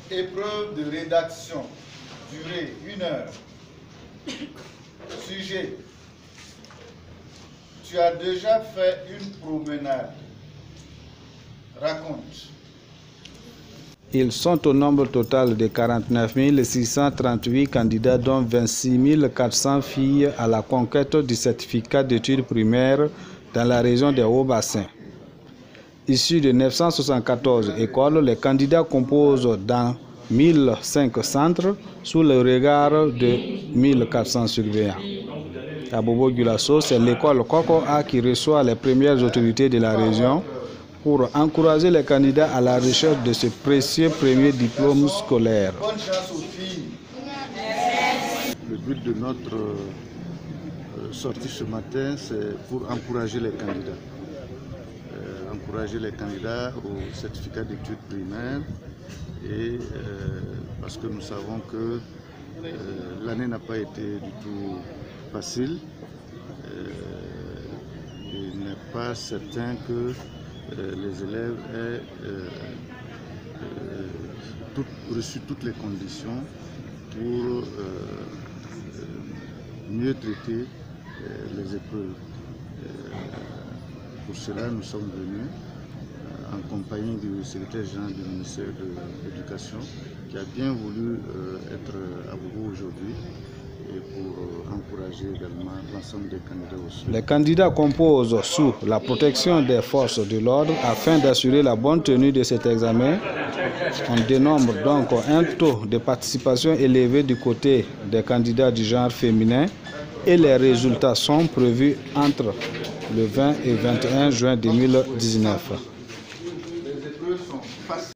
Épreuve de rédaction. Durée 1 heure. Sujet. Tu as déjà fait une promenade. Raconte. Ils sont au nombre total de 49 638 candidats, dont 26 400 filles à la conquête du certificat d'études primaires dans la région des Hauts-Bassins. Issus de 974 écoles, les candidats composent dans 1005 centres sous le regard de 1400 surveillants. À Bobo-Dioulasso, c'est l'école Coco A qui reçoit les premières autorités de la région pour encourager les candidats à la recherche de ce précieux premier diplôme scolaire. Bonne chance aux filles. Le but de notre sortie ce matin, c'est pour encourager les candidats. Encourager les candidats au certificat d'études primaires et parce que nous savons que l'année n'a pas été du tout facile. Il n'est pas certain que les élèves aient reçu toutes les conditions pour mieux traiter les épreuves. Pour cela, nous sommes venus en compagnie du secrétaire général du ministère de l'Éducation qui a bien voulu être à Bobo aujourd'hui et pour encourager également l'ensemble des candidats aussi. Les candidats composent sous la protection des forces de l'ordre afin d'assurer la bonne tenue de cet examen. On dénombre donc un taux de participation élevé du côté des candidats du genre féminin et les résultats sont prévus entre le 20 et 21 juin 2019.